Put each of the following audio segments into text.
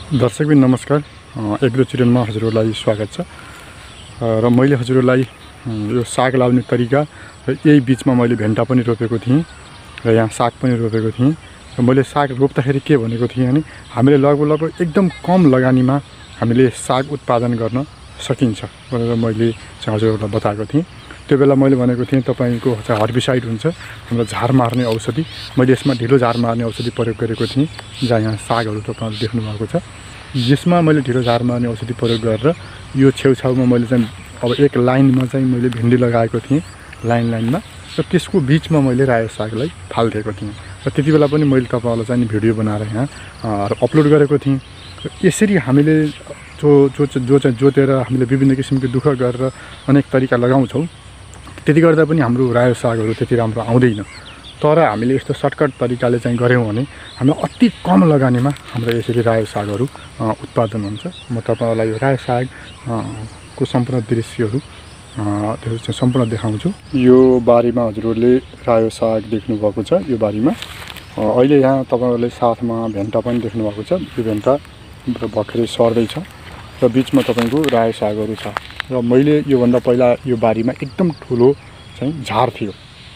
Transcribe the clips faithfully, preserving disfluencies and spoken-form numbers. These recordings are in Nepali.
दर्शकबिन नमस्कार। एग्रो चिरनमा हजुरहरूलाई स्वागत छ र मैले हजुरहरूलाई यो साग लाउने तरिका र यही बिचमा मैले भेन्टा पनि रोपेको थिएँ र यहाँ साग पनि रोपेको थिएँ र मैले साग रोप्दाखेरि के भनेको थिएँ भने हामीले लगभग लगभग एकदम कम लगानीमा हामीले साग उत्पादन गर्न सकिन्छ भनेर मैले हजुरहरूलाई बताएको थिएँ। त्यो बेला मैले भनेको थिएँ तपाईको चाहिँ हर्बिसाइड हुन्छ हाम्रो झार मार्ने औषधि, मैले यसमा ढिलो झार मार्ने औषधि प्रयोग गरेको थिएँ। जहाँ यहाँ सागहरू तपाईले देख्नु भएको छ, यसमा मैले ढिलो झार मार्ने औषधि प्रयोग गरेर यो छेउछाउमा मैले चाहिँ अब एक लाइनमा चाहिँ मैले भिन्डी लगाएको थिएँ लाइन लाइनमा र त्यसको बिचमा मैले रायो सागलाई फालिदिएको थिएँ र त्यति बेला पनि मैले तपाईहरुलाई चाहिँ भिडियो बनाएर यहाँ अपलोड गरेको थिएँ। यसरी हामीले जो जो जो चाहिँ जोतेर हामीले विभिन्न किसिमको दुःख गरेर अनेक तरिका लगाउँछौँ, त्यति गर्दा पनि हाम्रो रायो सागहरू त्यति राम्रो आउँदैन। तर हामीले यस्तो सर्टकट तरिकाले चाहिँ गऱ्यौँ भने हामीलाई अति कम लगानीमा हाम्रो यसरी रायो सागहरू उत्पादन हुन्छ। म तपाईहरुलाई यो रायो साग को सम्पूर्ण दृश्यहरू त्यो चाहिँ सम्पूर्ण देखाउँछु। यो बारीमा हजुरहरूले रायो साग देख्नु भएको छ। यो बारीमा अहिले यहाँ तपाईहरुले साथमा भेन्टा पनि देख्नु भएको छ। यो भेन्टा भर्खरै सर्दै छ र बिचमा तपाईको रायो सागहरू छ। र मैले यो भन्दा पहिला यो बारीमा एकदम ठुलो चाहिँ झार थियो।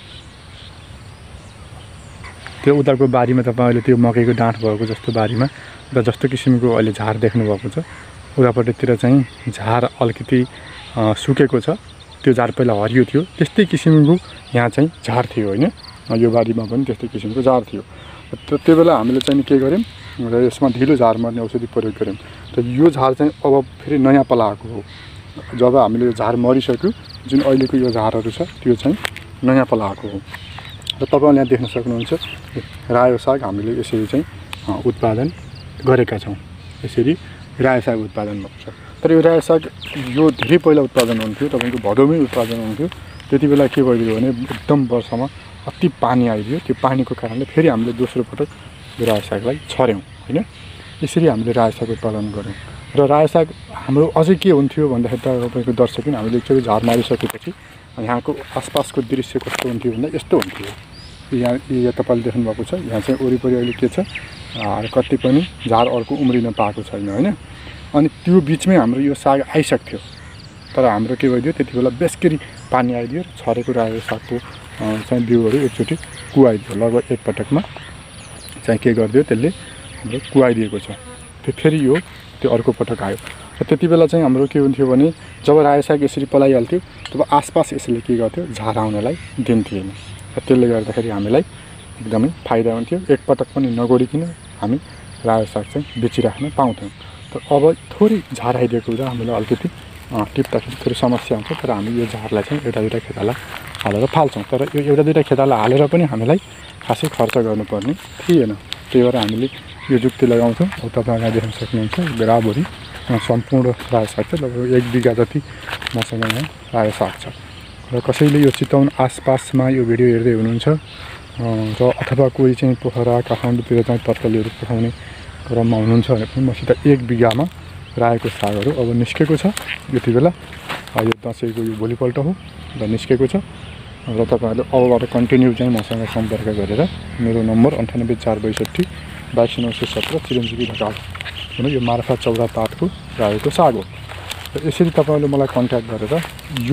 त्यो उताको बारीमा तपाईले त्यो मकैको डाँठ भएको जस्तो बारीमा र जस्तो किसिमको अहिले झार देख्नु भएको छ, उतापट्टितिर चाहिँ झार अलिकति सुकेको छ। त्यो झार पहिला हरियो थियो, त्यस्तै किसिमको यहाँ चाहिँ झार थियो हैन। यो बारीमा पनि त्यस्तै किसिमको झार थियो। त्यो बेला हामीले चाहिँ के गर्यौं र यसमा ढिलो झार मार्ने औषधि प्रयोग गर्यौं। र यो झार चाहिँ अब फेरि नयाँ पलाएको हो। जब हामीले यो झार मरिसक्यो, जुन अहिलेको यो झारहरू छ त्यो चाहिँ नयाँ पलाएको हो। र तपाईले यहाँ देख्न सक्नुहुन्छ रायो साग हामीले यसरी चाहिँ उत्पादन गरेका छौं। यसरी रायो साग उत्पादन भएको छ। तर यो रायो साग यो धेरै पहिला उत्पादन हुन्थ्यो, तपाईको भदौमै उत्पादन हुन्थ्यो। त्यति बेला के भइदियो भने एकदम वर्षमा अति पानी आइदियो। त्यो पानीको कारणले फेरि हामीले दोस्रो पटक यो रायो सागलाई छर्यौं हैन। यसरी हामीले रायो साग उत्पादन गर्यौं। र रायो साग हाम्रो अझै के हुन्थ्यो भन्दाखेरि तपाईको दर्शकबिन हामीले एकचोटि झार मारिसकेपछि यहाँको आसपासको दृश्य कस्तो हुन्थ्यो भन्दा यस्तो हुन्थ्यो। यहाँ यहाँ तपाईले देख्नु भएको छ, यहाँ चाहिँ वरिपरि अहिले के छ, कति पनि झार अर्को उम्रिन पाएको छैन हैन। अनि त्यो बिचमै हाम्रो यो साग आइसक्थ्यो। तर हाम्रो के भइदियो, त्यति बेला बेसकरी पानी आइदियो। छरेको रायो सागको चाहिँ बिउहरू एकचोटि कुवाइदियो। लगभग एक पटकमा चाहिँ के गरिदियो, त्यसले हाम्रो कुवाइदिएको छ। त्यो फेरि यो त्यो अर्को पटक आयो। र त्यति बेला चाहिँ हाम्रो के हुन्थ्यो भने जब रायो साग यसरी पलाइहाल्थ्यो तब आसपास यसले के गर्थ्यो, झार आउनलाई दिन्थेन। र त्यसले गर्दाखेरि हामीलाई एकदमै फाइदा हुन्थ्यो। एक पटक पनि नगोडिकिन हामी रायो साग चाहिँ बेचिराख्न पाउँथ्यौँ। तर अब थोरै झार आइदिएको हुँदा हामीलाई अलिकति टिप्दाखेरि थोरै समस्या हुन्छ। तर हामी यो झारलाई चाहिँ एउटा दुईवटा खेताला हालेर फाल्छौँ। तर यो एउटा दुईवटा खेताला हालेर पनि हामीलाई खासै खर्च गर्नुपर्ने थिएन। त्यही भएर हामीले यो जुक्ति लगाउँछौँ। अब तपाईहरुले यहाँ देख्न सक्नुहुन्छ बराबरी सम्पूर्ण रायो साग छ। लगभग एक बिघा जति मसँग यहाँ रायो साग छ। र कसैले यो चितवन आसपासमा यो भिडियो हेर्दै हुनुहुन्छ र अथवा कोही चाहिँ पोखरा काठमाडौँतिर चाहिँ तरकारीहरू पठाउने क्रममा हुनुहुन्छ भने पनि मसित एक बिघामा रायोको सागहरू अब निस्केको छ। यति बेला यो दसैँको यो भोलिपल्ट हो र निस्केको छ। र तपाईहरुले अबबाट कन्टिन्यू चाहिँ मसँग सम्पर्क गरेर मेरो नम्बर अन्ठानब्बे चार बैसठी बाइस नौ सय सत्र चिरञ्जीवी ढकाल होइन। यो मार्फा चौरा पातको रायोको साग हो। र यसरी तपाईहरुले मलाई कन्ट्याक्ट गरेर यो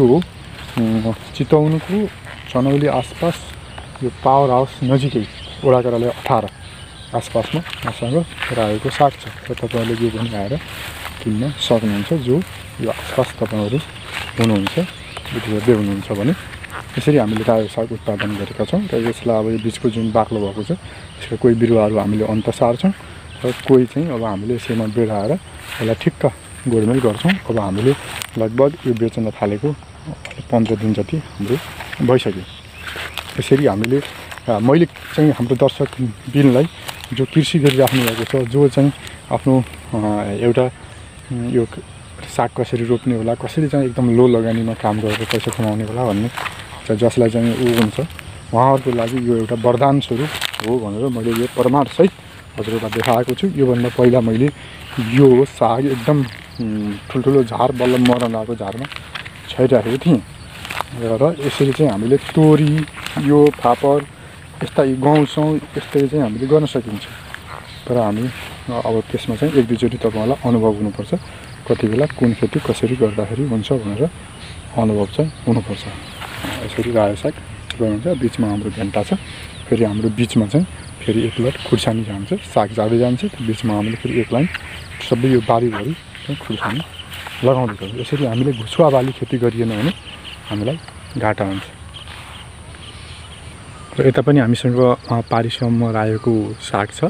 चितवनको चनौली आसपास यो पावर हाउस नजिकै वडा कार्यालय अठार आसपासमा मसँग रायोको साग छ। र तपाईहरुले यो पनि आएर किन्न सक्नुहुन्छ। जो यो आसपास तपाईहरु हुनुहुन्छ, यदि हेर्दै हुनुहुन्छ भने यसरी हामीले रायो साग उत्पादन गरेका छौँ। र यसलाई अब यो बिचको जुन बाक्लो भएको छ यसका कोही बिरुवाहरू हामीले अन्त सार्छौँ र कोही चाहिँ अब हामीले यसैमा बेडाएर यसलाई ठिक्क गोडमेल गर्छौँ। अब हामीले लगभग यो बेच्न थालेको पन्ध्र दिन जति हाम्रो भइसक्यो। यसरी हामीले मैले चाहिँ हाम्रो दर्शक बिनलाई जो कृषि गरिराख्नु भएको छ, जो चाहिँ आफ्नो एउटा यो साग कसरी रोप्ने होला, कसरी चाहिँ एकदम लो लगानीमा काम गरेर पैसा कमाउने होला भन्ने जसलाई चाहिँ ऊ हुन्छ, उहाँहरूको लागि यो एउटा वरदान स्वरूप हो भनेर मैले यो प्रमाणसहित हजुरहरूलाई देखाएको छु। योभन्दा पहिला मैले यो साग एकदम ठुल्ठुलो झार बल्ल मर्न लागेको झारमा छाइराखेको थिएँ। र यसरी चाहिँ हामीले तोरी, यो फापर यस्ता गहुँ सौँ यस्तै चाहिँ हामीले गर्न सकिन्छ। तर हामी अब त्यसमा चाहिँ एक दुईचोटि तपाईँलाई अनुभव हुनुपर्छ कति बेला कुन खेती कसरी गर्दाखेरि हुन्छ भनेर अनुभव चाहिँ हुनुपर्छ। यसरी रायो साग हुन्छ, बिचमा हाम्रो भेन्टा छ, फेरि हाम्रो बिचमा चाहिँ फेरि एक लट खुर्सानी जान्छ, साग जाँदै जान्छ, त्यो बिचमा हामीले फेरि एक लाइन सबै यो बारीभरि चाहिँ खुर्सानी लगाउँदै जान्छ। यसरी हामीले घुसुवा बाली खेती गरिएन भने हामीलाई घाटा हुन्छ। र यता पनि हामीसँग पारिसम्म रायोको साग छ।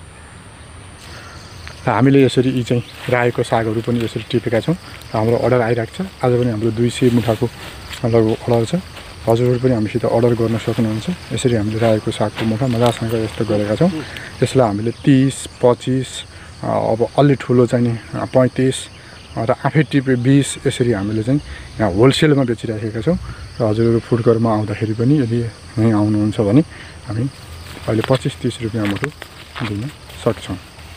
र हामीले यसरी यी चाहिँ रायोको सागहरू पनि यसरी टिपेका छौँ। हाम्रो अर्डर आइरहेको छ। आज पनि हाम्रो दुई सय मुठाको लगभग अर्डर छ। हजुरहरू पनि हामीसित अर्डर गर्न सक्नुहुन्छ। यसरी हामीले रायोको सागको मुठा मजासँग यस्तो गरेका छौँ। यसलाई हामीले तिस पच्चिस अब अलि ठुलो चाहिँ नि पैँतिस र आफै टिपे बिस यसरी हामीले चाहिँ यहाँ होलसेलमा बेचिराखेका छौँ। र हजुरहरू फुड कोर्टमा आउँदाखेरि पनि यदि यहीँ आउनुहुन्छ भने हामी अहिले पच्चिस तिस रुपियाँ मुठो दिन सक्छौँ।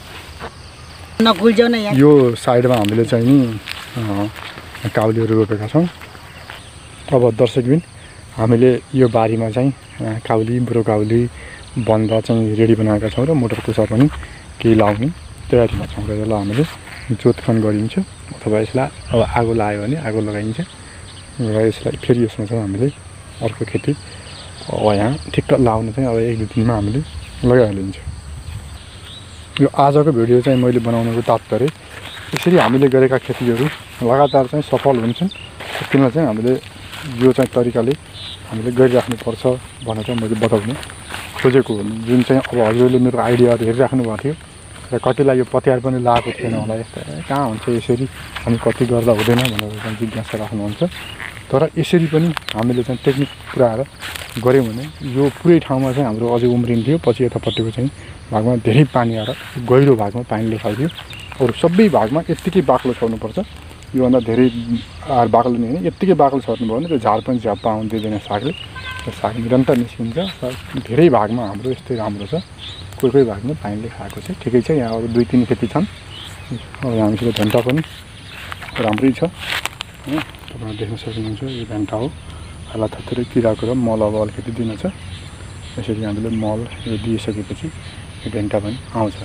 यो साइडमा हामीले चाहिँ नि काउलीहरू रोपेका छौँ। अब दर्शकबिन हामीले यो बारीमा चाहिँ काउली ब्रोकाउली बन्द चाहिँ रेडी बनाएका छौँ र मोटर कुसा पनि केही लाउने तयारीमा छौँ। र यसलाई हामीले जोतखन गरिन्छ अथवा यसलाई अब आगो लगायो भने आगो लगाइन्छ। र यसलाई फेरि यसमा चाहिँ हामीले अर्को खेती अब यहाँ ठिक्क लाउनु चाहिँ अब एक दुई दिनमा हामीले लगाइहालिन्छ। यो आजको भिडियो चाहिँ मैले बनाउनुको तात्पर्य यसरी हामीले गरेका खेतीहरू लगातार चाहिँ सफल हुन्छन्। त्यसमा चाहिँ हामीले यो चाहिँ तरिकाले हामीले गरिराख्नुपर्छ भनेर चाहिँ मैले बताउनु खोजेको हो। जुन चाहिँ अब हजुरले मेरो आइडियाहरू हेरिराख्नु भएको थियो र कतिलाई यो पत्यार पनि लगाएको थिएन होला, यस्तो कहाँ हुन्छ यसरी अनि कति गर्दा हुँदैन भनेर चाहिँ जिज्ञासा राख्नुहुन्छ। तर यसरी पनि हामीले चाहिँ टेक्निक पुऱ्याएर गऱ्यौँ भने यो पुरै ठाउँमा चाहिँ हाम्रो अझै उम्रिन्थ्यो। पछि यतापट्टिको चाहिँ भागमा धेरै पानी आएर गहिरो भागमा पानीले खाइदियो। अरू सबै भागमा यत्तिकै बाक्लो छर्नुपर्छ। योभन्दा धेरै बाक्लो नै होइन, यत्तिकै बाक्लो छर्नुभयो भने त्यो झार पनि झ्याप्पा आउनु दिँदैन सागले। र साग निरन्तर निस्किन्छ। र धेरै भागमा हाम्रो यस्तै राम्रो छ। कोही कोही भागमा पानीले खाएको चाहिँ ठिकै छ। यहाँ अरू दुई तिन खेती छन्। अब हामीसित भेन्टा पनि राम्रै छ होइन, तपाईँले देख्न सक्नुहुन्छ। यो भेन्टा हो। यसलाई थोरै किराको र मल अब अलिकति दिन छ। यसरी हामीले मल यो दिइसकेपछि यो भेन्टा पनि आउँछ।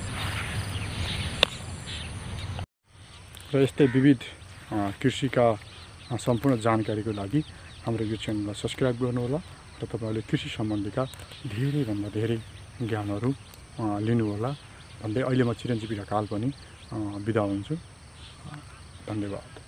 र यस्तै विविध कृषिका सम्पूर्ण जानकारीको लागि हाम्रो यो च्यानललाई सब्सक्राइब गर्नुहोला र तपाईँहरूले कृषि सम्बन्धीका धेरैभन्दा धेरै ज्ञानहरू लिनुहोला भन्दै अहिले म चिरञ्जीवी ढकाल पनि बिदा हुन्छु। धन्यवाद।